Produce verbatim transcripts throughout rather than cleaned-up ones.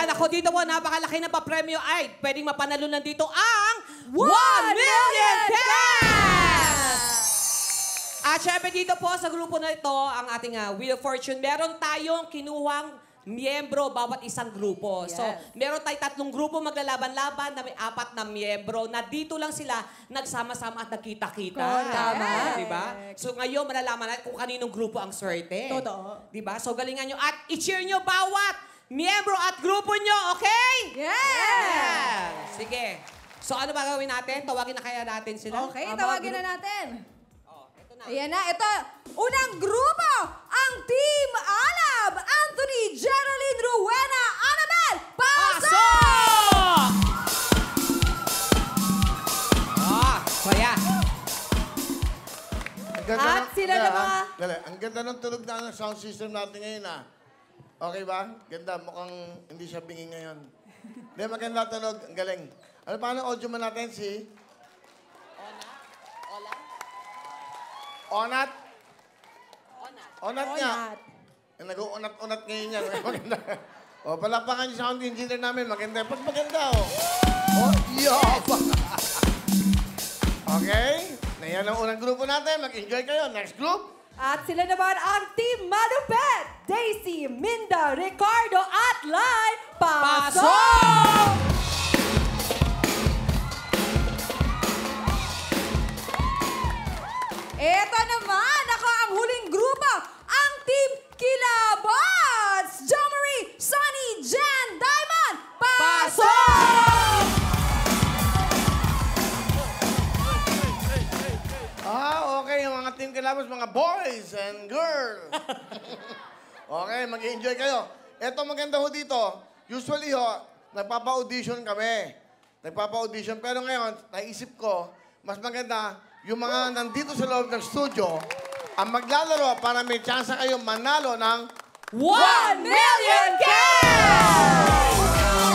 Ayan, ako dito po, napakalaki na pa-premyo ay pwedeng mapanalunan dito ang one million cash! At syempre dito po sa grupo na ito, ang ating uh, Wheel of Fortune, meron tayong kinuhang miyembro bawat isang grupo. Yes. So, meron tayong tatlong grupo maglalaban-laban na may apat na miyembro na dito lang sila nagsama-sama at nagkita-kita. Tama. Diba? So, ngayon malalaman natin kung kaninong grupo ang swerte. Totoo. Diba? So, galingan nyo at i-cheer nyo bawat miyembro at grupo nyo, okay? Yes! Yeah. Sige. So, ano ba gawin natin? Tawagin na kaya natin sila? Okay, Ang mga tawagin gru- na natin. Oh, ito na. Ayan na, ito. Unang grupo, ang Team Alab, Anthony, Geraldine, Rowena, Annabel, pasok! Pasok! Ah, saya. Ang ganda At ng- sila Dali, na ah. mga- Dali, ang ganda ng tunog na ng sound system natin ngayon, ah. Okay ba? Ganda, mukhang hindi siya bingi ngayon. Hindi, maganda tunog. Ang galing. Ano pa ang audio mo natin, si? Onat? Onat. Onat nga. Onat. Yung nag-uunat-unat ngayon yan. Maganda. O, palapakan yung sound engineer namin. Maganda. Pag maganda, o. Oh, yeah. Okay. Na yan ang unang grupo natin. Mag-enjoy kayo. Next group. At sila naman ang Team Malupet, Daisy, Minda, Ricardo, at Lai, pasok! Pasok! Ito naman, ako ang huling grupo, ang Team Kilabas, Jo Marie, Sonny, Jan, Diamond, pasok! Pasok! Ah, okay. Yung mga team kilabas, mga boys and girls. Okay, mag-enjoy kayo. Ito maganda ho dito. Usually ho, nagpapa-audition kami. Nagpapa-audition. Pero ngayon, naisip ko, mas maganda yung mga nandito sa loob ng studio ang maglalaro para may chance kayo manalo ng one million cash!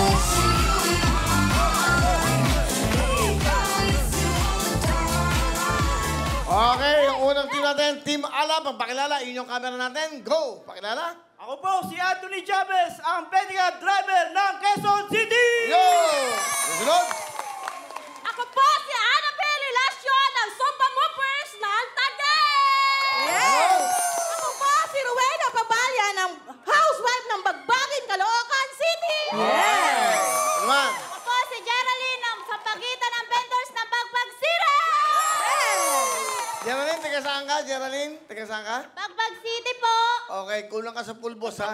Okay, yung unang team natin, Team Alab, ang pakilala, inyong camera natin. Go! Pakilala. Ako po si Anthony Chavez, ang pedicab driver ng Quezon City! Yo! Sunod. Ako po si Annabel Ilacion ng Sumpa Movers ng Taguig! Yes! Ako po si Rowena Pabalya ng housewife ng Bagbagin, Caloocan City! Yes! Naman. Ako po si Geraldine ng sa pagitan ng vendors ng Bagbag City! Geraldine, taga saan ka? Geraldine, taga saan ka? Bagbag City po! Okay, kulang ka sa pulbos, ha?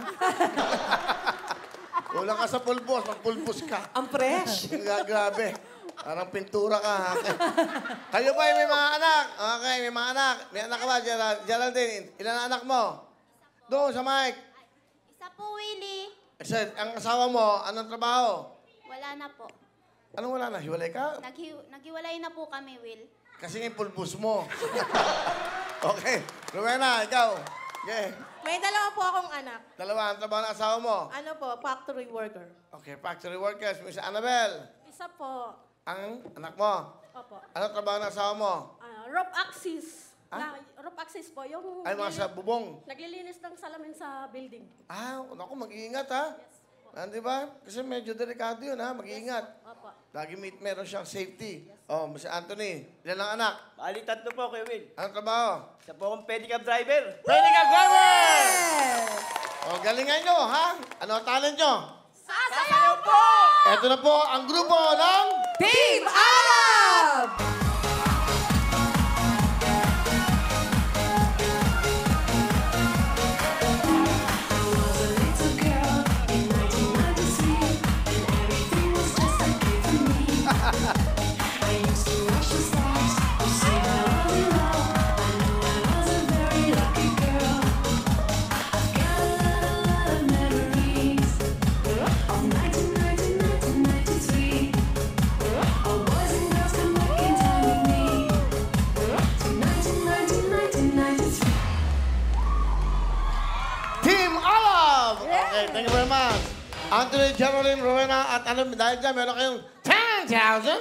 Kulang ka sa pulbos, magpulbos ka. Ang fresh. Gra- Grabe. Parang pintura ka, ha? Kayo ba may mga anak? Okay, may mga anak. May anak ka ba, Gerald- Geraldine? Ilan ang anak mo? Doon, sa mic. Isa po, Willie. Isa, ang asawa mo, anong trabaho? Wala na po. Anong wala na? Hiwalay ka? Naghi naghiwalay na po kami, Will. Kasi nga yung pulbos mo. Okay. Rowena, ikaw. Okay. May dalawa po akong anak. Dalawa, ang trabaho ng asawa mo? Ano po, factory worker. Okay, factory workers. Miss Annabel. Isa po, Ang anak mo? opo, Anong trabaho ng asawa mo? ah, rope axis. Ah? Na, rope axis po, yung Ay, mga sa bubong. naglilinis ng salamin sa building. Ah, naku, mag-iingat, ha? Ah, di ba? Kasi medyo delikado yun, ha? Mag-iingat. Opo. Lagi may, meron siyang safety. Oh, Miss Anthony, ilan ang anak? Bali, tatlo po kayo, Will. Anong trabaho? Isa po akong pedicab driver. Pedicab driver! Oh, galingan nyo, ha? Ano ang talent nyo? Sasayaw po! Ito na po ang grupo ng... Team Alab! Team Alab! Okay, thank you very much. Anthony, Geraldine, Rowena, at ano, dahil dyan, meron kayong ten thousand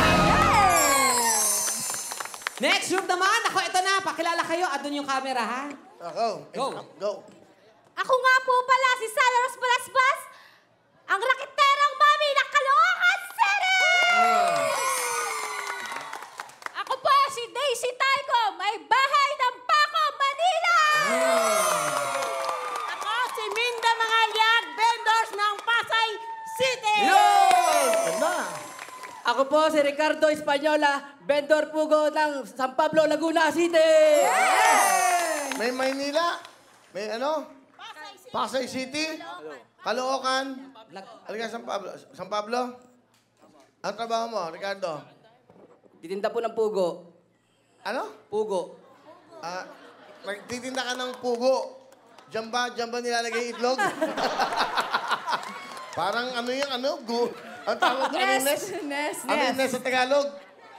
Next group naman. Ako, ito na. Pakilala kayo. Adun yung camera, ha? Oh, go. Go. Go. Ako nga po pala si Salaros Balasbas ang rakiterang mami ng Caloocan City! Ako po si Daisy Tyco, may bahay ng Paco, Manila! Ako si Minda Mangalyag, vendors ng Pasay City! Yun! Ganda! Ako po si Ricardo Española, vendor pugo ng San Pablo, Laguna City. May Maynila. May ano? Pasay City. Caloocan. Halika, San Pablo. San Pablo? Ang trabaho mo, Ricardo? Titinda po ng pugo. Ano? Pugo. Ah, nagtitinda ka ng pugo. Diyan ba, diyan ba nilalagay itlog? Parang ano yung ano? Gu ang tawag ko, ano Nest, nest? nest, Ano yung nest. nest sa Tagalog?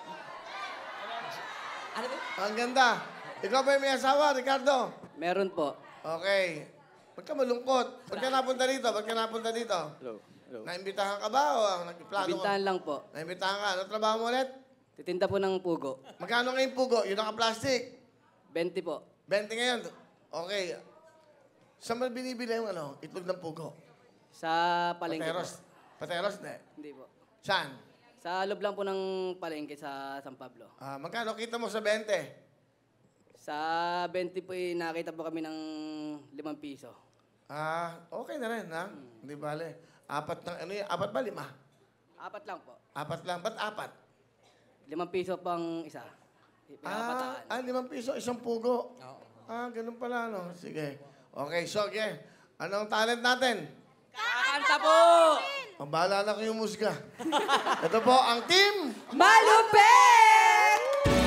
Ano ba? Ang ganda. Ikaw ba yung may asawa, Ricardo? Meron po. Okay. Huwag ka malungkot. Ba't ka napunta dito? Ba't ka napunta dito? Hello. Hello. Naimbitahan ka ba o nagplano ka? Bintahan lang po. Naimbitahan ka. Ano trabaho mo ulit? Titinda po ng pugo. Magkano ngayon pugo? Yung naka-plastic. twenty po. twenty ngayon. Okay. Saan mo binibili yung ano? Itlog ng pugo? Sa palengke Pateros. po. Pateros, ne? Hindi po. Saan? Sa loob lang po ng palengke sa San Pablo. Ah, magkano kita mo sa twenty? Sa twenty po eh, nakita po kami ng limang piso. Ah, okay na rin, ha? Hindi bale. Apat na, ano yun? Apat ba? Lima? Apat lang po. Apat lang. Ba't apat? Limang piso pang isa. Ah, Pinapataan. ah, limang piso, isang pugo. Ah, ganun pala, no? Sige. Okay, so, okay. Anong talent natin? Kakanta po! Mabahala na kayong musga. Ito po, ang team! Malupit!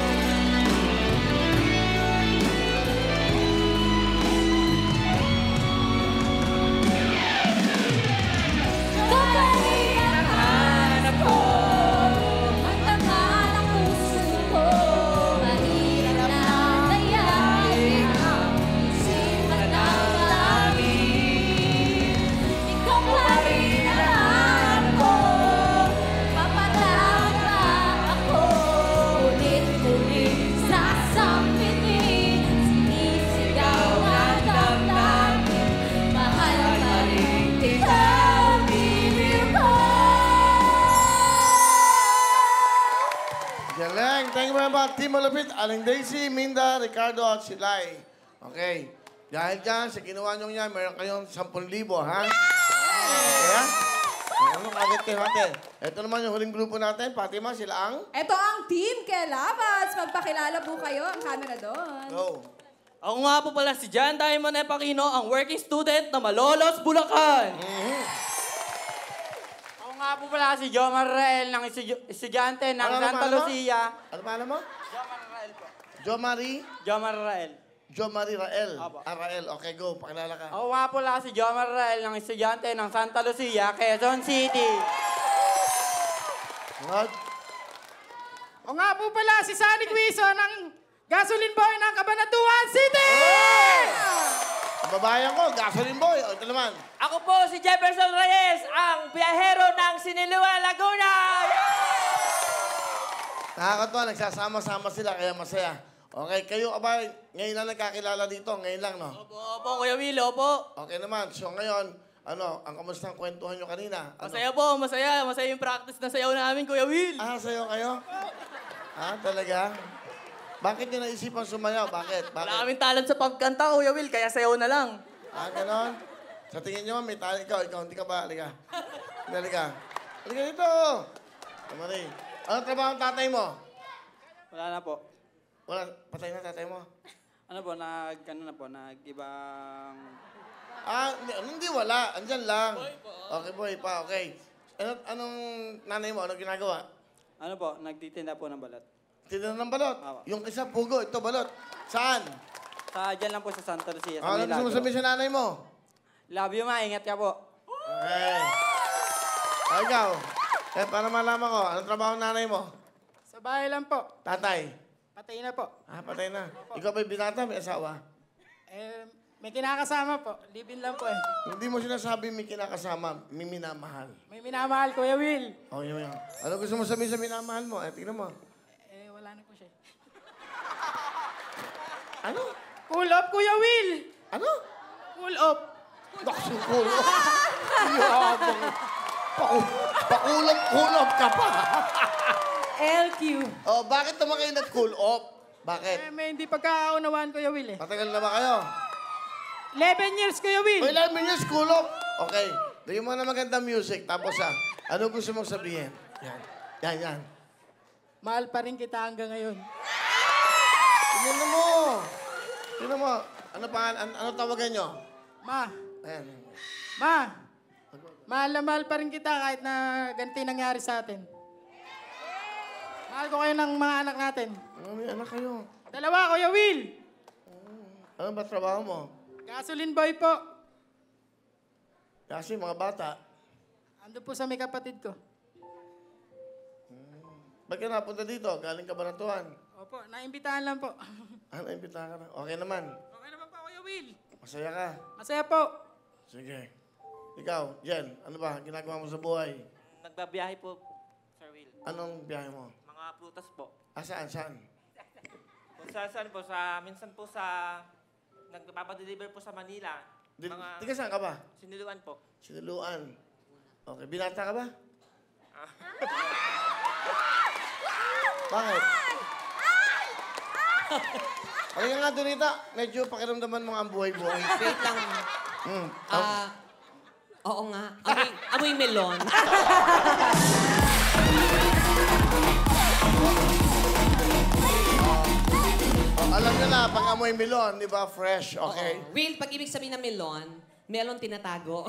Galing. Thank you very much. Team Malupit, Aling Daisy, Minda, Ricardo, at Silay. Okay. Dahil dyan, sa ginawa nyo yan, meron kayong ten libo, ha? Kaya? Ano agad kayo natin? Ito naman yung huling grupo natin. Fatima, sila ang? Ito ang Team Kelabats. Magpakilala po kayo. Ang camera doon. Go. Ako nga po pala si Jan Diamond Epakino, ang working student na Malolos, Bulacan. Ako nga po pala si Jomar Rael ng estu- estudyante ng Ano, ano, Santa ano? Lucia. Ano pa mo? Jomar Rael po. Jo Marie? Jomar Rael. Jo Marie Rael. Apo. Ah, Rael. Okay, go. Pakilala ka. Ako nga po pala si Jomar Rael ng estudyante ng Santa Lucia, Quezon City. Good. O nga po pala si Sunny Guizo ng Gasoline Boy ng Cabanatuan City! Ang babayan ko, gasoline boy. O, ito naman. Ako po si Jefferson Reyes, ang biyahero ng Sinilua, Laguna. Nakakatawa, nagsasama-sama sila, kaya masaya. Okay, kayo abay, ngayon lang nagkakilala dito, ngayon lang, no? Opo, opo, Kuya Will, opo. Okay naman, so ngayon, ano, ang kamusta ang kwentuhan nyo kanina? Ano? Masaya po, masaya. Masaya yung practice na sayaw namin, Kuya Will. Ah, sayo kayo? Ah, talaga? Bakit nyo naisipang sumayaw? Bakit? Bakit? Wala kaming talent sa pagkanta, Kuya Will, kaya sayaw na lang. Ah, ganon? Sa tingin nyo, may talent ikaw. Ikaw, hindi ka ba? Halika. Halika. Halika dito. Kamari. Ano trabaho ang tatay mo? Wala na po. Wala, patay na tatay mo. Ano po, nag, ano na po, nag-ibang... Ah, hindi, hindi wala. Andyan lang. Okay, boy pa. Okay. Ano, anong nanay mo? Anong ginagawa? Ano po, nagtitinda po ng balat. Tinanong ng balot. Awa. Yung isa, pugo. Ito, balot. Saan? Sa, dyan lang po sa Santa Lucia, sa Ah, ano may gusto mo lago. sabihin sa nanay mo? Love you, ma. Ingat ka po. Okay. Ah, ikaw. Eh, para malaman ko, anong trabaho ng nanay mo? Sa bahay lang po. Tatay. Patay na po. Ah, patay na. Ikaw ba'y binata? May asawa? Eh, may kinakasama po. Live-in lang po eh. Hindi mo sinasabi may kinakasama, may minamahal. May minamahal, Kuya Will. Oh, yun yun. Ano gusto mo sabihin sa minamahal mo? Eh, tingnan mo. Eh, wala na po siya. Ano? Cool up, Kuya Will! Ano? Cool up! Naku, Yabang. Paku- Pakulop-kulop ka pa. L Q. Oh, bakit naman kayo nag-cool off? Bakit? Eh, may hindi pagkakaunawaan, Kuya Will eh. Matagal na ba kayo? eleven years, Kuya Will. O, ilan minutes, cool off. Okay. Bigyan mo na magandang music. Tapos, ah, ano gusto mong sabihin? Yan. Yan, yan. Mahal pa rin kita hanggang ngayon. Tingnan mo. Tingnan mo. Ano pa, an ano tawagan nyo? Ma, Ayan. ma. Mahal na mahal pa rin kita kahit na ganito yung nangyari sa atin. Mahal ko kayo ng mga anak natin. Ano, may anak kayo? Dalawa, Kuya Will. Ano ba trabaho mo? Gasoline boy po. Kasi mga bata. Ando po sa may kapatid ko. Ba't ka napunta dito? Galing ka ba ng tuwan? Opo, naimbitahan lang po. Ah, naimbitahan ka na. Okay naman. Okay naman po, Kuya Will. Masaya ka. Masaya po. Sige. Ikaw, Jen, ano ba ginagawa mo sa buhay? Nagbabiyahe po, Sir Will. Anong biyahe mo? Mga prutas po. Ah, saan, saan? Kung sa saan po, sa, minsan po sa, nagpapadeliver po sa Manila. Di, Mga Tiga saan ka ba? siniluan po. Sinuluan. Okay, binata ka ba? Bakit? Ay nga, Donita. Medyo pakiramdaman mo nga ang buhay-buhay. Wait lang. Hmm. Ah, oo nga. Amoy, amoy melon. Oh, alam nyo na, pag amoy melon, di ba, fresh, okay? Oo. Will, pag ibig sabihin ng melon, melon tinatago.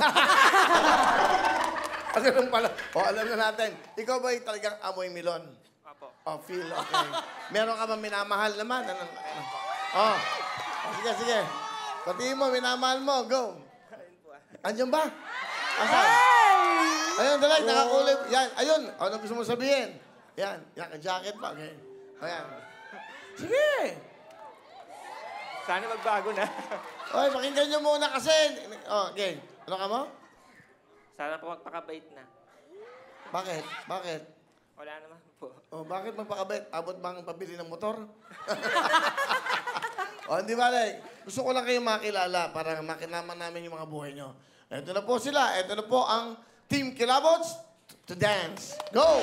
Ah, ganun pala. O, alam na natin. Ikaw ba yung talagang amoy melon? Apo. Oh, feel, okay. Meron ka ba minamahal naman? Ano? Oh. oh, sige, sige. Patiin mo, minamahal mo. Go. Andiyan ba? Asan? Ayun, dalay, nakakulay. Yan, ayun. Ano gusto mo sabihin? Yan, yan, jacket pa. Okay. Ayan. Sige. Sana magbago na. Oy, pakinggan nyo muna kasi. Oh, okay. Ano ka mo? Sana po magpakabait na. Bakit? Bakit? Wala naman po. Oh, bakit magpakabait? Abot bang pabili ng motor? oh, hindi ba, like, gusto ko lang kayong makilala para makilalaman namin yung mga buhay nyo. Ito na po sila. Ito na po ang Team Kilabots to dance. Go!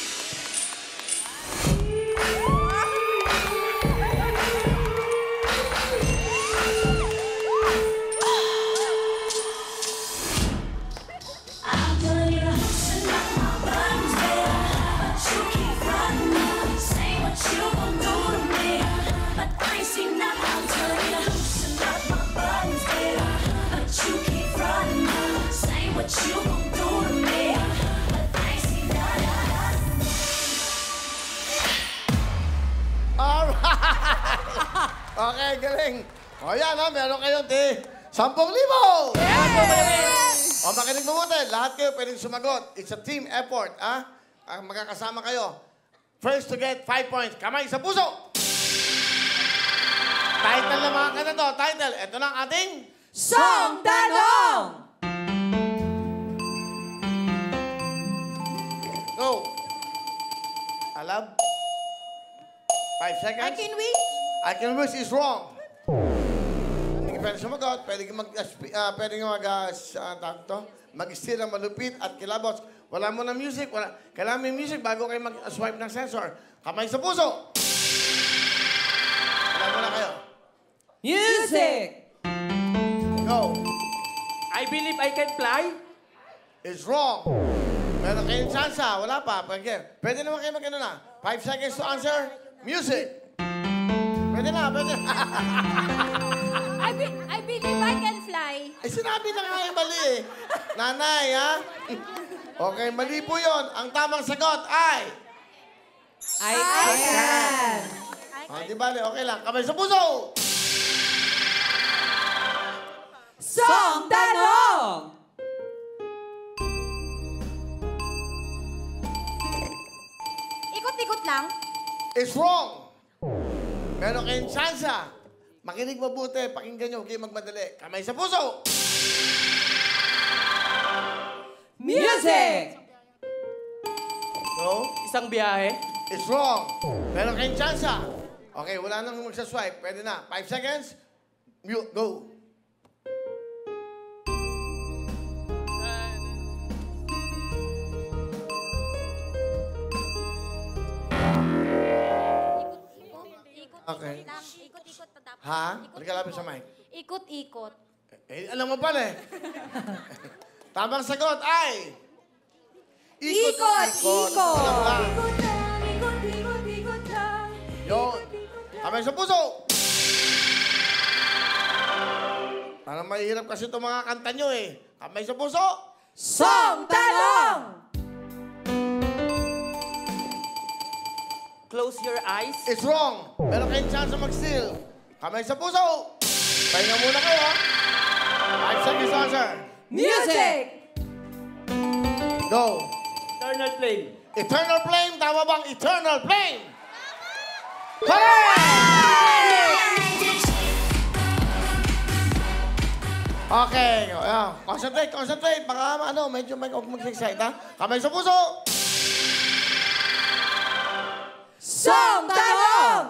Okay, galing. O yan ha, meron kayong di sampung libo! O makinig mabuti, lahat kayo pwedeng sumagot. It's a team effort, ha? Ah, magkakasama kayo. First to get five points. Kamay sa puso! Title na mga kanta to. Title, ito na ang ating... Song Tanong! Go! Alab? Five seconds. I can wish. I can wish is wrong. Hindi ka pwede sumagot. Pwede ka mag, uh, pwede ka mag, uh, uh, to, mag-steal ng malupit at kilabots. Wala mo na music. Wala. Kailangan may music bago kayo mag-swipe ng sensor. Kamay sa puso. Wala mo na kayo. Music! Go. I believe I can fly. Is wrong. Meron kayong chance, ha? Wala pa. Pwede, pwede naman kayo mag-ano na. Five seconds to answer. Music. Pwede na, pwede na. I, be, I believe I can fly. Ay, sinabi na nga yung mali eh. Nanay, ha? Okay, mali po yun. Ang tamang sagot ay... I can. Ah, di bale, okay lang. Kamay sa puso! Song Tanong! Ikot-ikot lang. It's wrong. Meron kayong chance, ha? Makinig mabuti. Pakinggan nyo. Huwag kayong magmadali. Kamay sa puso! Music! No? Isang biyahe. It's wrong. Meron kayong chance, ha? Okay, wala nang magsaswipe. Pwede na. Five seconds. Mute. Go. Sa Okay. Lang, ikot-ikot pa dapat. Ha? Ikot-ikot. Halika lapit sa mic. Ikot-ikot. Eh, alam mo pala eh. Tamang sagot ay... Ikot, ikot. Alam lang. Ikot lang, ikot, ikot, ikot lang. Yun. Kamay sa puso. Parang mahirap kasi itong mga kanta nyo eh. Kamay sa puso. Song Tanong! Close your eyes. It's wrong. Meron kayong chance na mag-steal. Kamay sa puso. Pahinga muna kayo, ha? Five seconds to answer. Music! Go. Eternal Flame. Eternal Flame. Tama bang Eternal Flame? Correct! Okay. Uh, concentrate, concentrate. Baka ano, medyo may mag-excite, ha? Kamay sa puso. Song Tanong!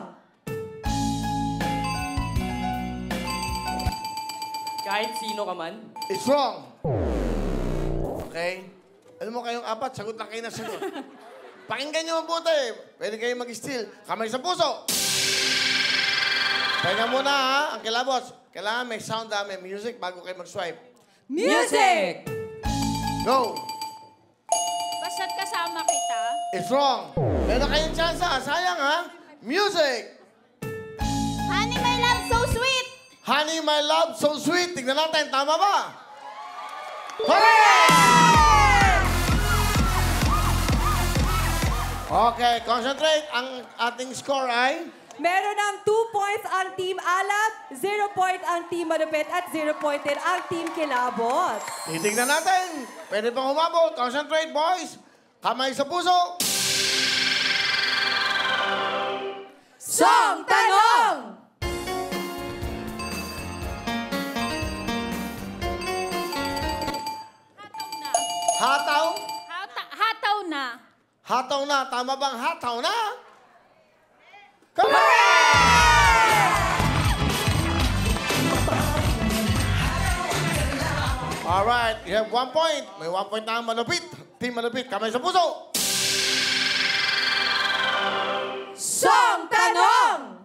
Kahit sino ka man. It's wrong. Okay? Alam mo kayong apat, sagot lang kayo na sagot. Pakinggan nyo mabuti. Pwede kayo mag-steal. Kamay sa puso. Pahinga muna, ha? Ang kilabos. Kailangan may sound, ha? May music bago kayo mag-swipe. Music! Go! Basta't kasama kita. It's wrong. Meron kayong chance, ha? Sayang, ha? Music! Honey, my love, so sweet. Honey, my love, so sweet. Tignan natin, tama ba? Correct! Okay, concentrate. Ang ating score ay... Meron ng two points ang Team Alab, zero point ang Team Malupit, at zero point din ang Team Kilabot. Titignan natin. Pwede pang humabol. Concentrate, boys. Kamay sa puso. Song Tanong! Hataw na. Hataw. Hata- hataw na. Hataw na. Tama bang hataw na? Alright, you have one point. May one point na ang malupit. Team malupit. Kamay sa puso. Song Tanong!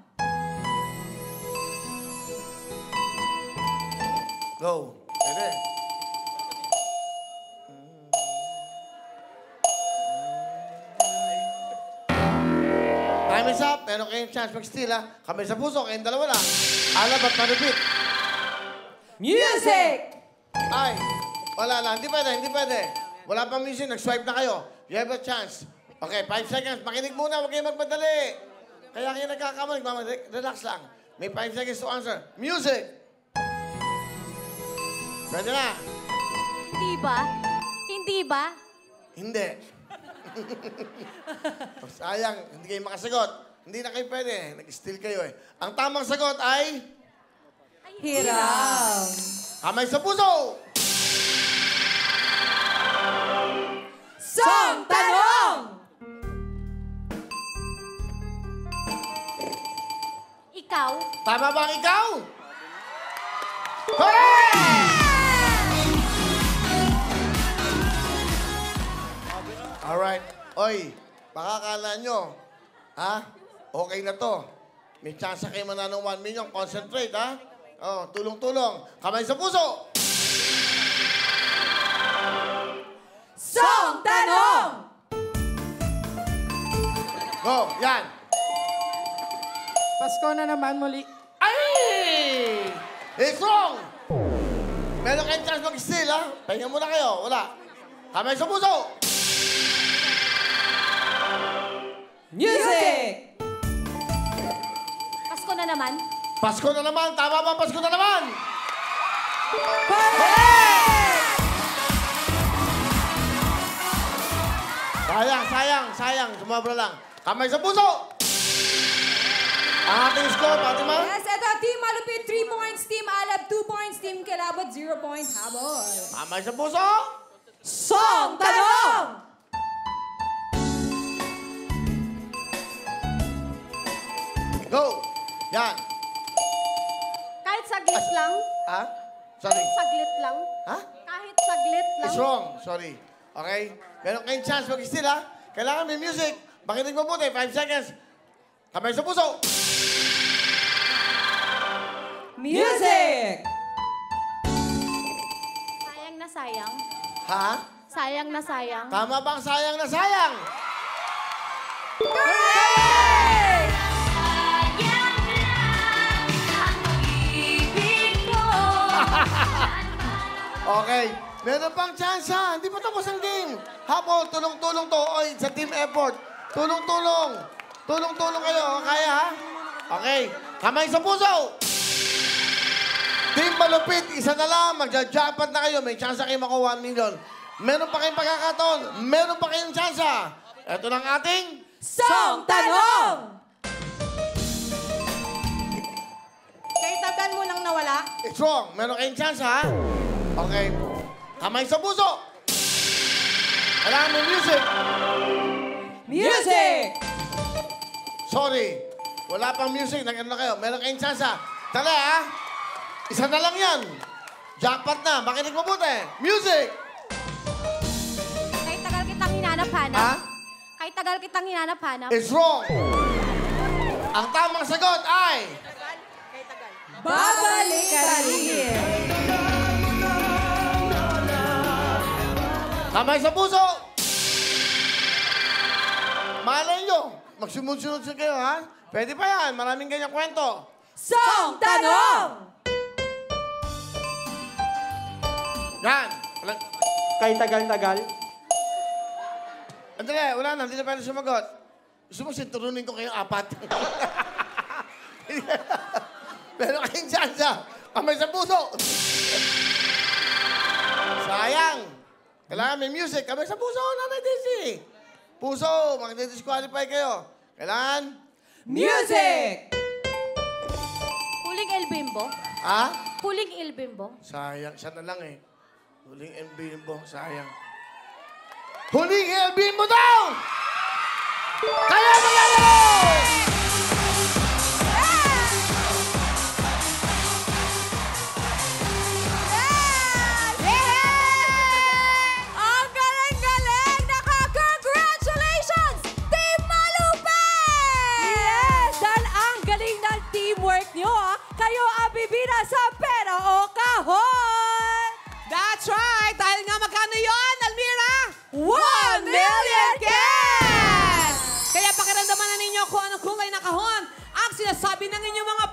Go. Pwede. Time is up. Meron kayong chance mag-steal, ha? Kamay sa puso. Kayong dalawa lang. Alab at malupit. Music! Ay, wala lang. Hindi pwede, hindi pwede. Wala pang music. Nag-swipe na kayo. You have a chance. Okay, five seconds. Makinig muna. Huwag kayong magmadali. Kaya kayo nagkakamali. Mama, re- relax lang. May five seconds to answer. Music! Pwede na. Hindi ba? Hindi ba? Hindi. Oh, sayang, hindi kayo makasagot. Hindi na kayo pwede. Nag-steal kayo eh. Ang tamang sagot ay... Hiram. Kamay sa puso! Song Tanong! Ikaw? Tama ba ang ikaw? Correct! Alright. Oy, baka akala nyo, ha? Okay na to. May chance kayo mananong one million. Concentrate, ha? Oh, tulong-tulong. Kamay sa puso! Song Tanong! Go, yan. Pasko na naman muli. Ay! It's wrong! Meron kayong chance mag-steal, ha? Pahinga muna kayo. Wala. Kamay sa puso! Music! Pasko na naman. Pasko na naman. Tama ba? Pasko na naman. Sayang, sayang, sayang. Sumabra lang. Kamay sa puso. Ang ating score, Fatima. Yes, ito, Team Malupit, three points. Team Alab, two points. Team Kilabot, zero point. Habol. Kamay sa puso. Song Tanong! Go. Yan. Kahit saglit lang. Ha? Sorry. Saglit lang. Ha? Kahit saglit lang. It's wrong. Sorry. Okay? Meron kayong chance mag-steal, ha? Kailangan may music. Makinig mabuti. Five seconds. Kamay sa puso. Ha? Sayang na sayang. Tama bang sayang na sayang? Okay. Meron pang chance ha. Hindi pa tapos ang game. Habol, tulong-tulong to. Oy, sa team effort. Tulong-tulong. Tulong-tulong kayo. Kaya ha? Okay. Kamay sa puso. Team Malupit, isa na lang. Magja-jackpot na kayo. May chance kayo makuha one million. Meron pa kayong pagkakataon. Meron pa kayong chance. Ito lang ating... Song Tanong! Kay tagan mo nang nawala? It's wrong. Meron kayong chance, ha? Okay. Kamay sa puso. Kailangan mo music. Music! Sorry. Wala pang music. Nag-ano na kayo. Meron kayong chance, ha? Tala, ha? Isa na lang yan. Jackpot na. Makinig mabuti. Music! Kahit tagal kitang hinanap-hanap. Ha? Kahit tagal kitang hinanap-hanap. It's wrong. Ang tamang sagot ay... Babalik ka rin. Kamay sa puso. Malay nyo. Magsunod-sunod kayo, ha? Pwede pa yan. Maraming ganyang kwento. Song Tanong! Yan. Wala... Kahit tagal-tagal. Andali, wala na. Hindi na pwede sumagot. Gusto mo sinturunin ko kayong apat. Pero kayong chance, ha? Kamay sa puso. Sayang. Kailangan may music. Kamay sa puso, Nanay Daisy. Puso, magdi-disqualify kayo. Kailangan... Music! Huling El Bimbo. Ha? Huling El Bimbo. Sayang. Siya na lang eh. Huling El Bimbo. Sayang. Huling El Bimbo daw! Kaya maglalaro! Ang galing-galing! Naka-congratulations! Team Malupit! Yes! Dahil ang galing ng teamwork nyo, ah. Kayo ang bibira sa pera o kahon! That's right! Dahil nga magkano yun, Almira? One million cash! Kaya pakiramdaman na ninyo kung anong kulay na kahon ang sinasabi ng inyong mga